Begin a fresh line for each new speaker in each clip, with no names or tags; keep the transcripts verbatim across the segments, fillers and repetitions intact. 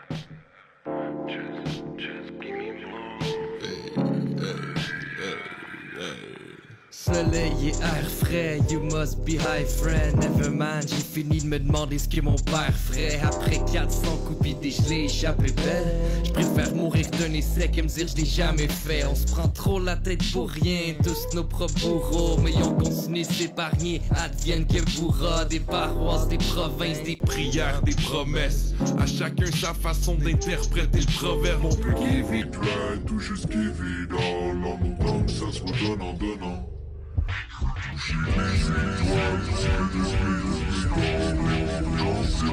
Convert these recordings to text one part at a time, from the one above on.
Soleil et air frais, you must be high friend. Never mind, j'ai fini de me demander ce que mon père ferait. Après quatre cents coups pis des gelées échappées belles, j'préfère mourir d'un essai que me dire je l'ai jamais fait. On se prend trop la tête pour rien, tous nos propres bourreaux. Mais on continue de s'épargner, advienne que pourra. Des paroisses, des provinces, des
prières, des promesses. À chacun sa façon d'interpréter le proverbe. On peut give it right, tout juste give it all. En autant que ça soit donnant, donnant. Toucher les étoiles, toucher les étoiles, danser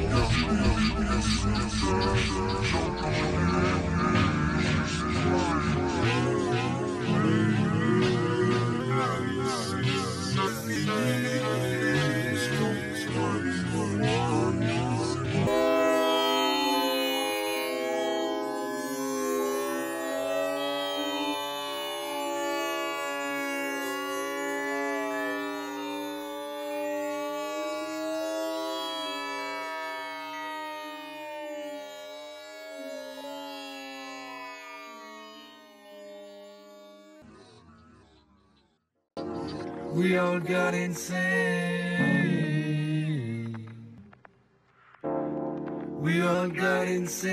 We all got insane. We all got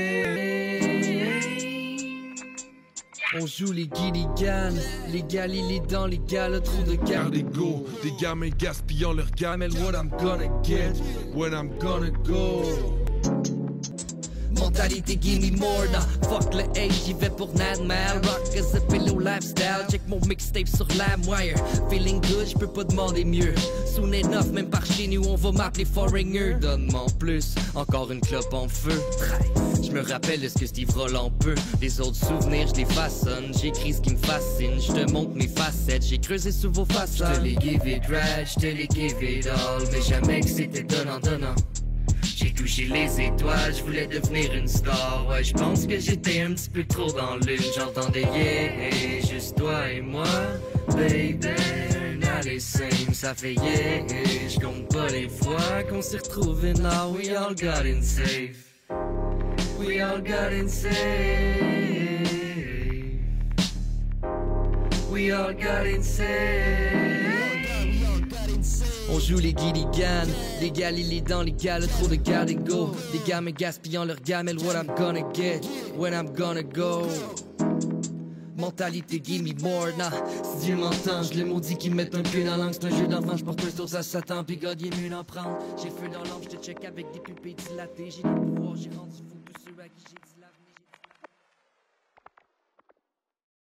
insane. On joue les Gilligan, les Galilées dans les gars, trop de
garde ego. Des gamins gaspillant leur gamelle. What I'm gonna get, when I'm gonna go.
Mentalité give me more, nah. Fuck le hate, j'y vais pour Nad Mal. Rock as a pillow lifestyle, check mon mixtape sur LimeWire. Feeling good, j'peux pas demander mieux. Soon enough, même par chez nous, on va m'appeler Foreigner. Donne-moi en plus, encore une clope en feu. Je me rappelle de ce que Steve Roland peut. Les autres souvenirs, je les façonne. J'écris ce qui me fascine, je te montre mes facettes. J'ai creusé sous vos façades. Je te les give it right, je te les give it all. Mais jamais que c'était donnant, donnant. J'ai touché les étoiles, je voulais devenir une star. Ouais, je pense que j'étais un petit peu trop dans l'une. J'entendais yeah, juste toi et moi, baby. Not the same, ça fait yeah. Je compte pas les fois qu'on s'est retrouvés. Now we all got in safe. We all got in safe. We all got in safe. On joue les Gilligan, les Galilées dans les gars, trop de garde go. Des gamins gaspillant leur gamelle, what I'm gonna get, when I'm gonna go. Mentalité give me more, nah. Si Dieu m'entend, je le maudis qui me met un pied dans l'angle. C'est un jeu d'enfant, j'porte un tour, ça s'attend. Pis God, il est mieux d'en prendre. J'ai feu dans l'ombre, j'te check avec des pupilles dilatées. J'ai des pouvoirs, j'ai rendu fou.